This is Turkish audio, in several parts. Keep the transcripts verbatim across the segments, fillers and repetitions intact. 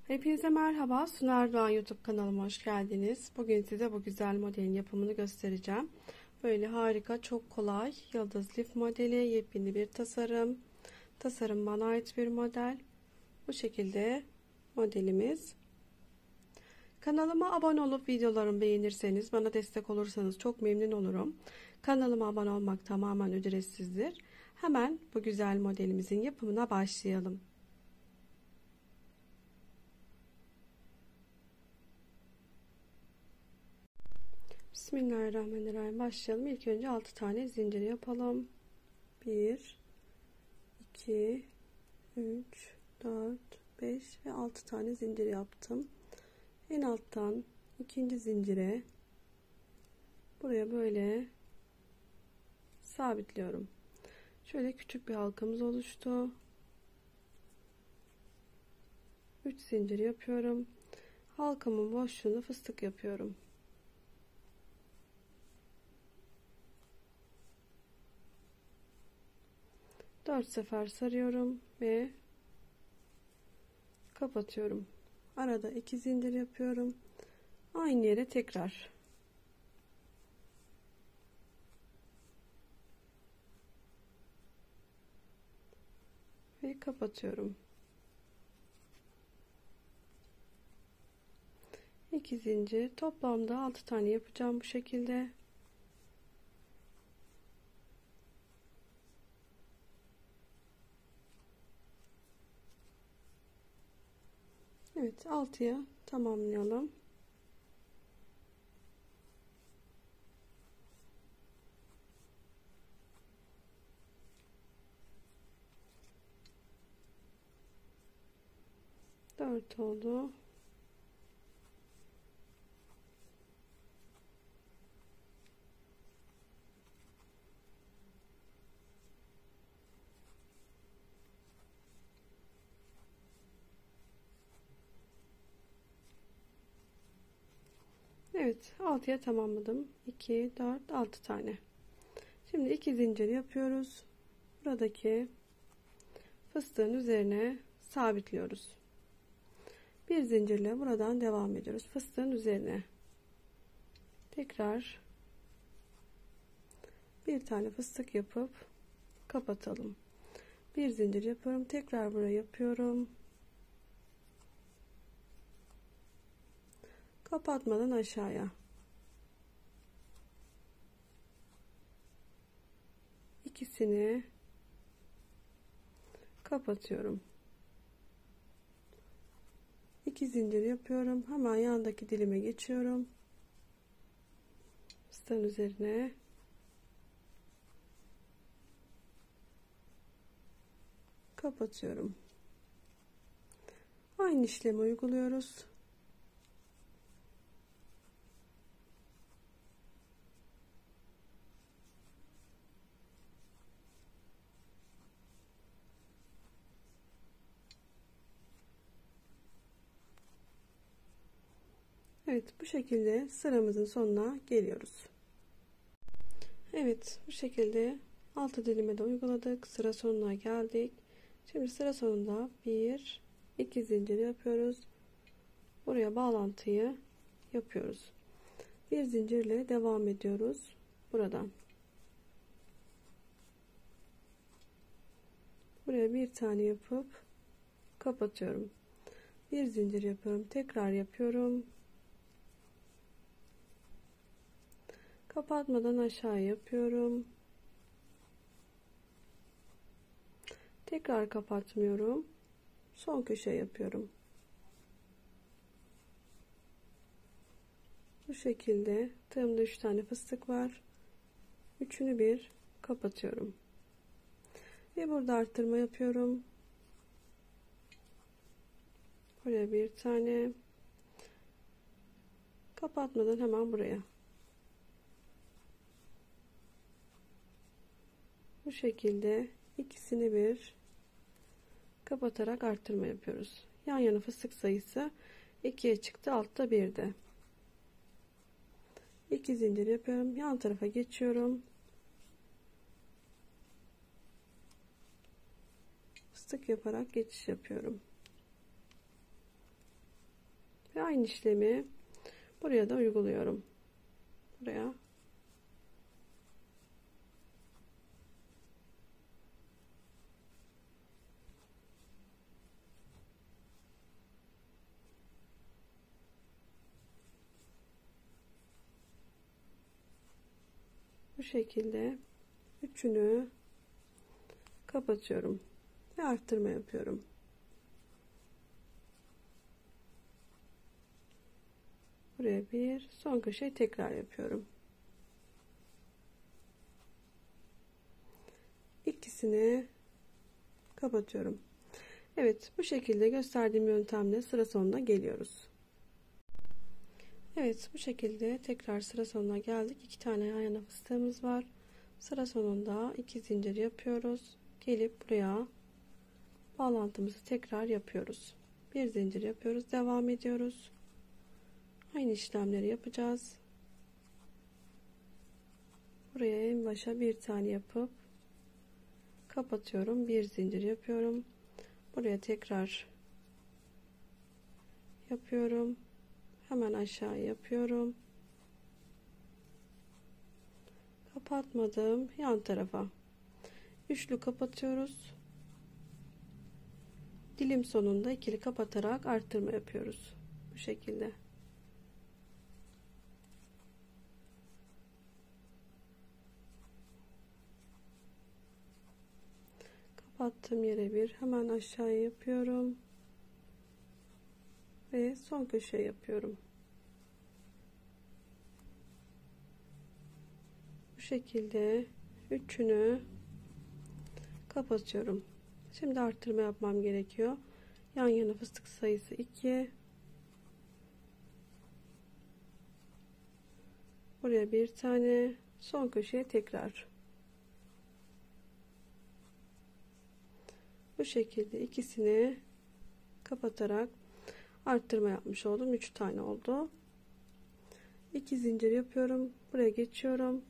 Hepinize merhaba. Sunar Doğan YouTube kanalıma hoş geldiniz. Bugün size bu güzel modelin yapımını göstereceğim. Böyle harika, çok kolay yıldız lif modeli, yepyeni bir tasarım. Tasarım bana ait bir model. Bu şekilde modelimiz. Kanalıma abone olup videolarımı beğenirseniz, bana destek olursanız çok memnun olurum. Kanalıma abone olmak tamamen ücretsizdir. Hemen bu güzel modelimizin yapımına başlayalım. Bismillahirrahmanirrahim. Başlayalım. İlk önce altı tane zincir yapalım. bir iki üç dört beş ve altı tane zincir yaptım. En alttan ikinci zincire buraya böyle sabitliyorum. Şöyle küçük bir halkamız oluştu. üç zincir yapıyorum. Halkamın boşluğunu fıstık yapıyorum. dört sefer sarıyorum ve kapatıyorum. Arada iki zincir yapıyorum. Aynı yere tekrar ve kapatıyorum. iki zincir, toplamda altı tane yapacağım bu şekilde. Evet, altıya tamamlayalım. dört oldu. Evet, altıya tamamladım. iki dört altı tane. Şimdi iki zincir yapıyoruz. Buradaki fıstığın üzerine sabitliyoruz. Bir zincirle buradan devam ediyoruz. Fıstığın üzerine tekrar bir tane fıstık yapıp kapatalım. Bir zincir yapıyorum. Tekrar buraya yapıyorum. Kapatmadan aşağıya. İkisini kapatıyorum. İki zincir yapıyorum. Hemen yandaki dilime geçiyorum. Fıstığın üzerine kapatıyorum. Aynı işlemi uyguluyoruz. Evet, bu şekilde sıramızın sonuna geliyoruz. Evet, bu şekilde altı dilime de uyguladık. Sıra sonuna geldik. Şimdi sıra sonunda bir iki zincir yapıyoruz. Buraya bağlantıyı yapıyoruz. Bir zincirle devam ediyoruz. Buradan buraya bir tane yapıp kapatıyorum. Bir zincir yapıyorum. Tekrar yapıyorum. Kapatmadan aşağı yapıyorum. Tekrar kapatmıyorum. Son köşe yapıyorum. Bu şekilde tığımda üç tane fıstık var. Üçünü bir kapatıyorum. Ve burada arttırma yapıyorum. Buraya bir tane. Kapatmadan hemen buraya. Bu şekilde ikisini bir kapatarak arttırma yapıyoruz. Yan yana fıstık sayısı ikiye çıktı. Altta birde. iki zincir yapıyorum. Yan tarafa geçiyorum. Fıstık yaparak geçiş yapıyorum. Ve aynı işlemi buraya da uyguluyorum. Buraya. Bu şekilde üçünü kapatıyorum ve arttırma yapıyorum. Buraya bir, son köşeyi tekrar yapıyorum. İkisini kapatıyorum. Evet, bu şekilde gösterdiğim yöntemle sıra sonuna geliyoruz. Evet, bu şekilde tekrar sıra sonuna geldik. İki tane yan yana fıstığımız var. Sıra sonunda iki zincir yapıyoruz. Gelip buraya bağlantımızı tekrar yapıyoruz. Bir zincir yapıyoruz. Devam ediyoruz. Aynı işlemleri yapacağız. Buraya en başa bir tane yapıp kapatıyorum. Bir zincir yapıyorum. Buraya tekrar yapıyorum. Hemen aşağı yapıyorum. Kapatmadım. Yan tarafa üçlü kapatıyoruz. Dilim sonunda ikili kapatarak arttırma yapıyoruz. Bu şekilde. Kapattığım yere bir hemen aşağıya yapıyorum. Ve son köşe yapıyorum. Bu şekilde üçünü kapatıyorum. Şimdi arttırma yapmam gerekiyor. Yan yana fıstık sayısı iki. Buraya bir tane, son köşeye tekrar. Bu şekilde ikisini kapatarak arttırma yapmış oldum. üç tane oldu. iki zincir yapıyorum. Buraya geçiyorum.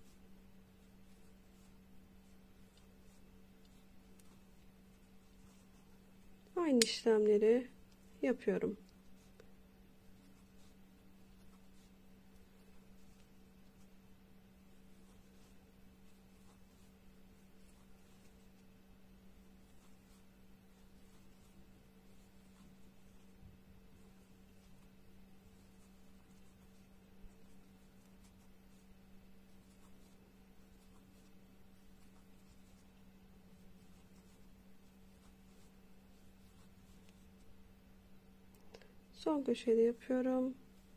Aynı işlemleri yapıyorum. Son köşede yapıyorum.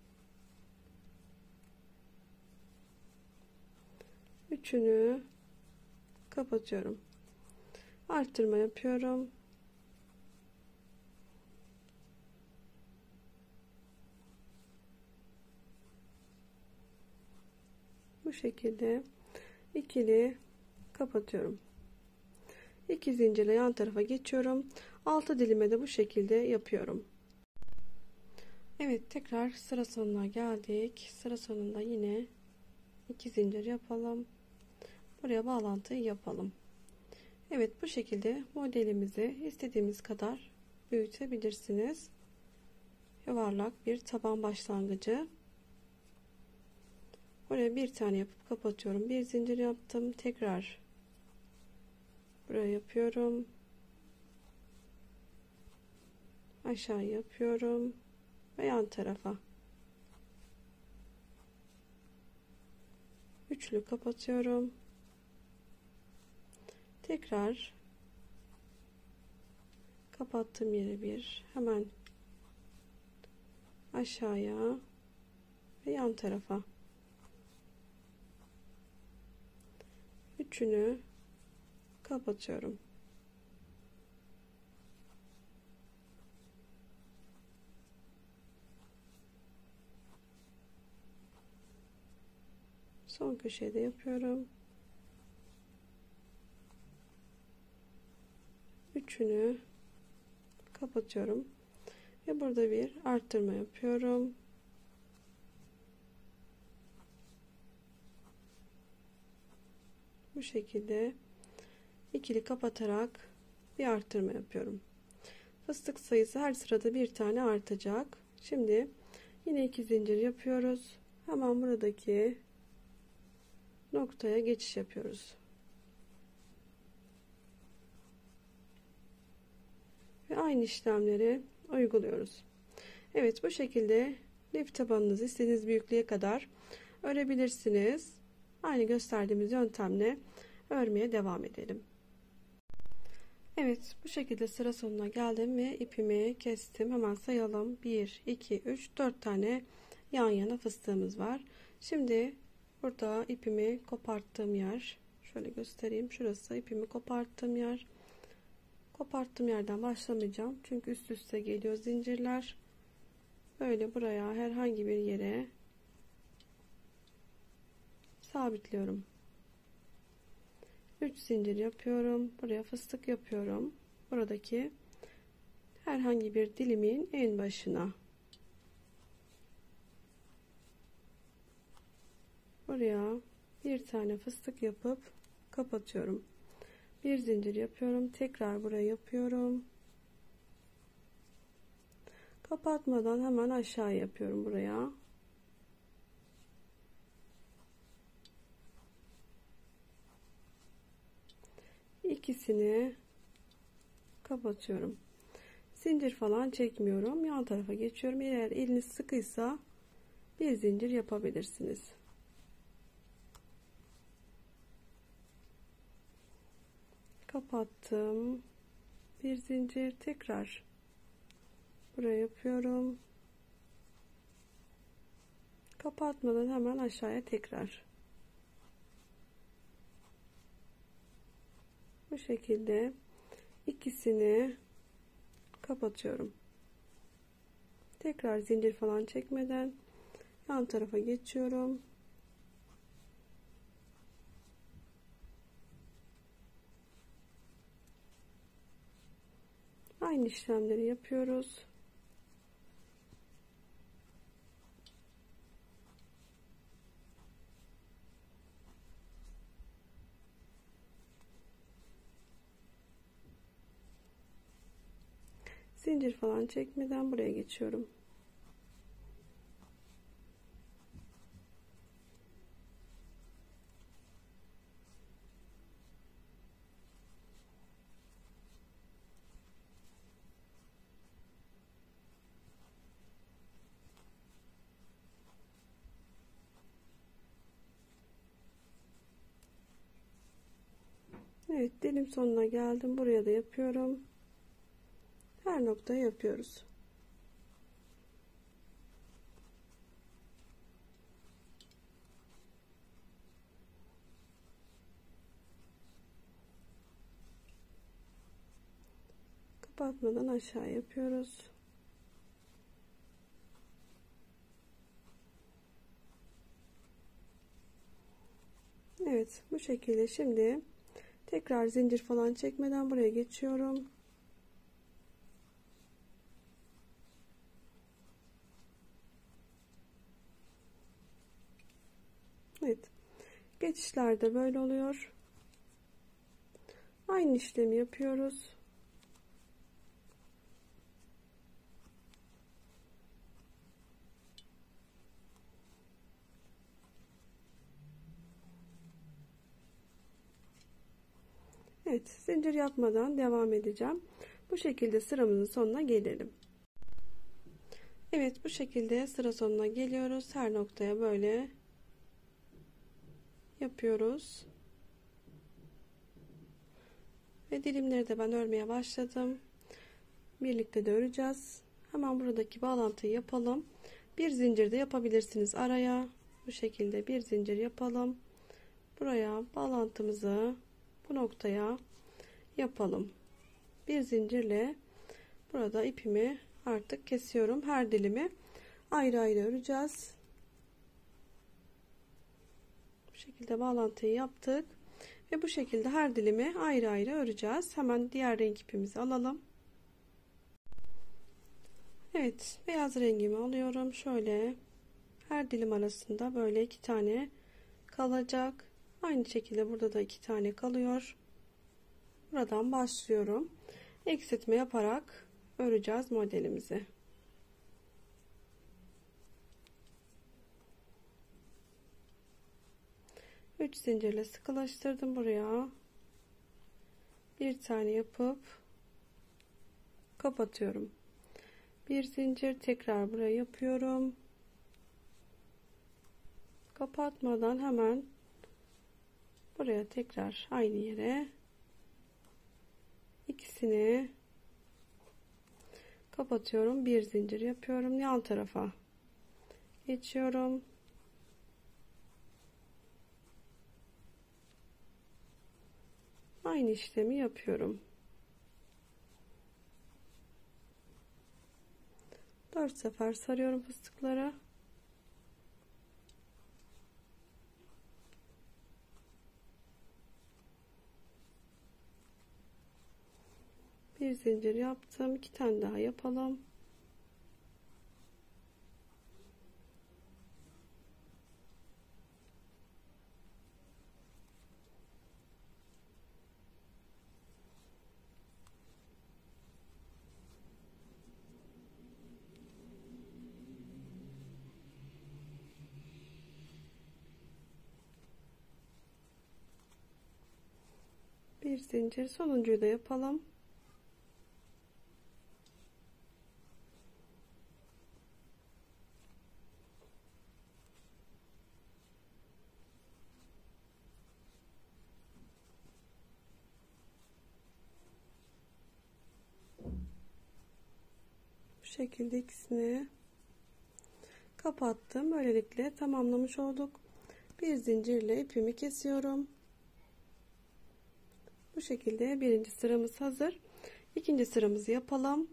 Üçünü kapatıyorum. Arttırma yapıyorum. Bu şekilde ikili kapatıyorum. İki zincirle yan tarafa geçiyorum. Altı dilime de bu şekilde yapıyorum. Evet, tekrar sıra sonuna geldik. Sıra sonunda yine iki zincir yapalım. Buraya bağlantıyı yapalım. Evet, bu şekilde modelimizi istediğimiz kadar büyütebilirsiniz. Yuvarlak bir taban başlangıcı. Buraya bir tane yapıp kapatıyorum. Bir zincir yaptım. Tekrar buraya yapıyorum. Aşağı yapıyorum. Ve yan tarafa. Üçlü kapatıyorum. Tekrar kapattığım yere bir hemen aşağıya ve yan tarafa. Üçünü kapatıyorum. Son köşede yapıyorum. Üçünü kapatıyorum. Ve burada bir arttırma yapıyorum. Bu şekilde ikili kapatarak bir arttırma yapıyorum. Fıstık sayısı her sırada bir tane artacak. Şimdi yine iki zincir yapıyoruz. Hemen buradaki noktaya geçiş yapıyoruz. Ve aynı işlemleri uyguluyoruz. Evet, bu şekilde lif tabanınızı istediğiniz büyüklüğe kadar örebilirsiniz. Aynı gösterdiğimiz yöntemle örmeye devam edelim. Evet, bu şekilde sıra sonuna geldim ve ipimi kestim. Hemen sayalım. bir, iki, üç, dört tane yan yana fıstığımız var. Şimdi burada ipimi koparttığım yer, şöyle göstereyim. Şurası ipimi koparttığım yer. Koparttığım yerden başlamayacağım. Çünkü üst üste geliyor zincirler. Böyle buraya herhangi bir yere sabitliyorum. üç zincir yapıyorum. Buraya fıstık yapıyorum. Buradaki herhangi bir dilimin en başına. Buraya bir tane fıstık yapıp kapatıyorum. Bir zincir yapıyorum. Tekrar buraya yapıyorum. Kapatmadan hemen aşağı yapıyorum buraya. İkisini kapatıyorum. Zincir falan çekmiyorum. Yan tarafa geçiyorum. Eğer eliniz sıkıysa bir zincir yapabilirsiniz. Kapattım. Bir zincir, tekrar buraya yapıyorum. Kapatmadan hemen aşağıya tekrar. Bu şekilde ikisini kapatıyorum. Tekrar zincir falan çekmeden yan tarafa geçiyorum. Aynı işlemleri yapıyoruz. Zincir falan çekmeden buraya geçiyorum. Evet, dilim sonuna geldim. Buraya da yapıyorum. Her noktaya yapıyoruz. Kapatmadan aşağı yapıyoruz. Evet, bu şekilde şimdi tekrar zincir falan çekmeden buraya geçiyorum. Evet, geçişlerde böyle oluyor. Aynı işlemi yapıyoruz. Evet, zincir yapmadan devam edeceğim. Bu şekilde sıramızın sonuna gelelim. Evet, bu şekilde sıra sonuna geliyoruz. Her noktaya böyle yapıyoruz. Ve dilimleri de ben örmeye başladım. Birlikte de öreceğiz. Hemen buradaki bağlantıyı yapalım. Bir zincir de yapabilirsiniz araya. Bu şekilde bir zincir yapalım. Buraya bağlantımızı bu noktaya yapalım. Bir zincirle burada ipimi artık kesiyorum. Her dilimi ayrı ayrı öreceğiz. Bu şekilde bağlantıyı yaptık ve bu şekilde her dilimi ayrı ayrı öreceğiz. Hemen diğer renk ipimizi alalım. Evet, beyaz rengimi alıyorum. Şöyle her dilim arasında böyle iki tane kalacak. Aynı şekilde burada da iki tane kalıyor. Buradan başlıyorum. Eksiltme yaparak öreceğiz modelimizi. üç zincirle sıkılaştırdım buraya. Bir tane yapıp kapatıyorum. Bir zincir tekrar buraya yapıyorum. Kapatmadan hemen buraya tekrar aynı yere ikisini kapatıyorum. Bir zincir yapıyorum. Yan tarafa geçiyorum. Aynı işlemi yapıyorum. dört sefer sarıyorum fıstıkları. Bir zincir yaptım. iki tane daha yapalım. Bir zincir, sonuncuyu da yapalım. Bu şekilde ikisini kapattım. Böylelikle tamamlamış olduk. Bir zincirle ipimi kesiyorum. Bu şekilde birinci sıramız hazır. İkinci sıramızı yapalım.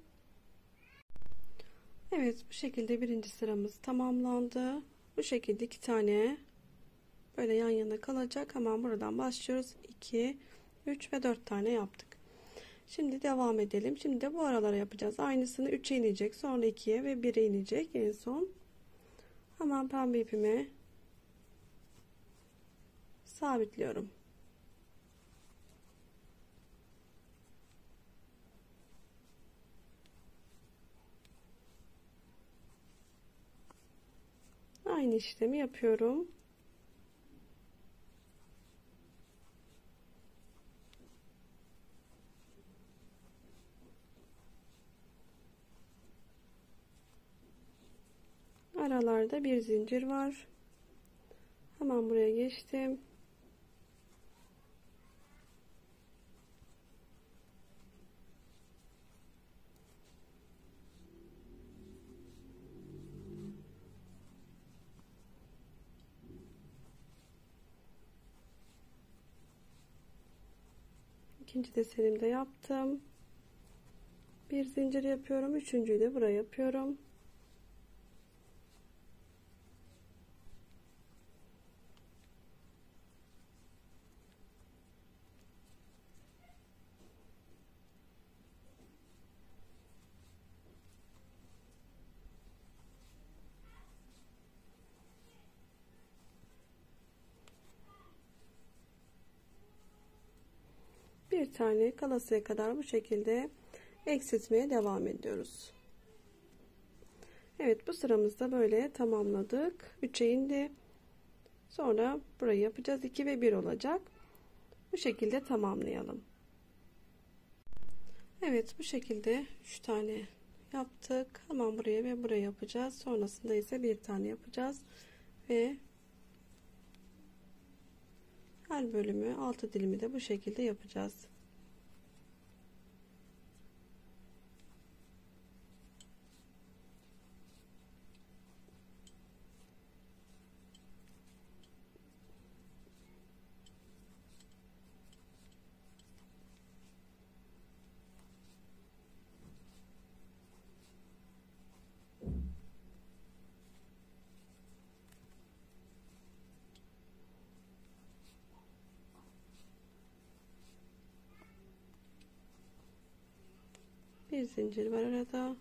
Evet, bu şekilde birinci sıramız tamamlandı. Bu şekilde iki tane böyle yan yana kalacak. Hemen buradan başlıyoruz. iki, üç ve dört tane yaptık. Şimdi devam edelim. Şimdi de bu aralara yapacağız. Aynısını üçe inecek. Sonra ikiye ve bire inecek en son. Hemen pembe ipimi sabitliyorum. Aynı işlemi yapıyorum. Aralarda bir zincir var. Hemen buraya geçtim. İkinci desenimi de yaptım. Bir zincir yapıyorum. Üçüncüyü de buraya yapıyorum. Bir tane kalasıya kadar bu şekilde eksiltmeye devam ediyoruz. Evet, bu sıramızda böyle tamamladık. üçe indi. Sonra burayı yapacağız. iki ve bir olacak. Bu şekilde tamamlayalım. Evet, bu şekilde üç tane yaptık. Hemen buraya ve buraya yapacağız. Sonrasında ise bir tane yapacağız. Ve her bölümü, altı dilimi de bu şekilde yapacağız. Bir zincir var arada.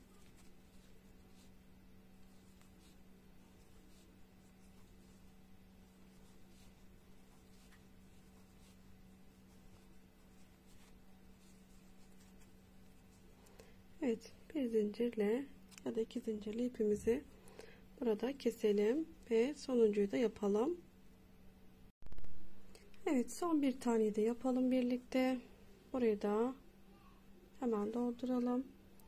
Evet, bir zincirle ya da iki zincirli ipimizi burada keselim ve sonuncuyu da yapalım. Evet, son bir tane de yapalım birlikte. Burayı da hemen dolduralım.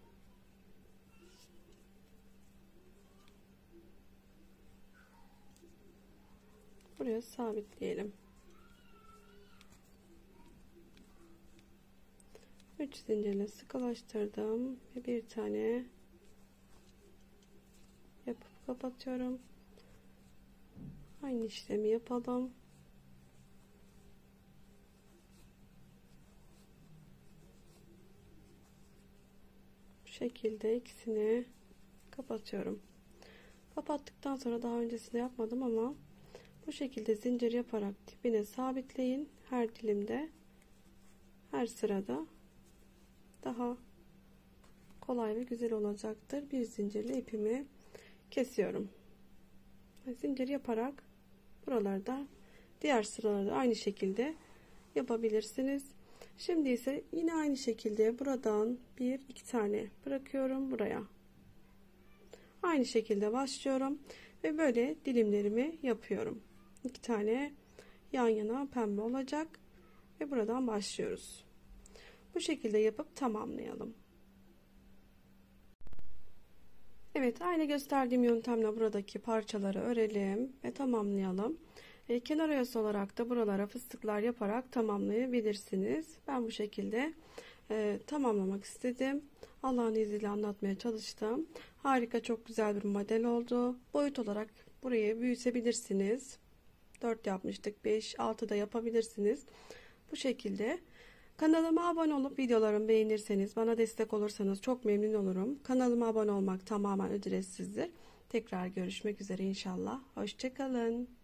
Buraya sabitleyelim. üç zincirle sıkılaştırdım ve bir tane yapıp kapatıyorum. Aynı işlemi yapalım. Bu şekilde ikisini kapatıyorum. Kapattıktan sonra daha öncesinde yapmadım ama bu şekilde zincir yaparak dibine sabitleyin. Her dilimde, her sırada daha kolay ve güzel olacaktır. Bir zincirle ipimi kesiyorum. Zincir yaparak buralarda, diğer sıralarda aynı şekilde yapabilirsiniz. Şimdi ise yine aynı şekilde buradan bir iki tane bırakıyorum buraya. Aynı şekilde başlıyorum ve böyle dilimlerimi yapıyorum. İki tane yan yana pembe olacak ve buradan başlıyoruz. Bu şekilde yapıp tamamlayalım. Evet, aynı gösterdiğim yöntemle buradaki parçaları örelim ve tamamlayalım. E, kenar oyası olarak da buralara fıstıklar yaparak tamamlayabilirsiniz. Ben bu şekilde e, tamamlamak istedim. Allah'ın izniyle anlatmaya çalıştım. Harika, çok güzel bir model oldu. Boyut olarak burayı büyütebilirsiniz. dört yapmıştık, beş altı da yapabilirsiniz. Bu şekilde. Kanalıma abone olup videolarımı beğenirseniz, bana destek olursanız çok memnun olurum. Kanalıma abone olmak tamamen ücretsizdir. Tekrar görüşmek üzere inşallah. Hoşça kalın.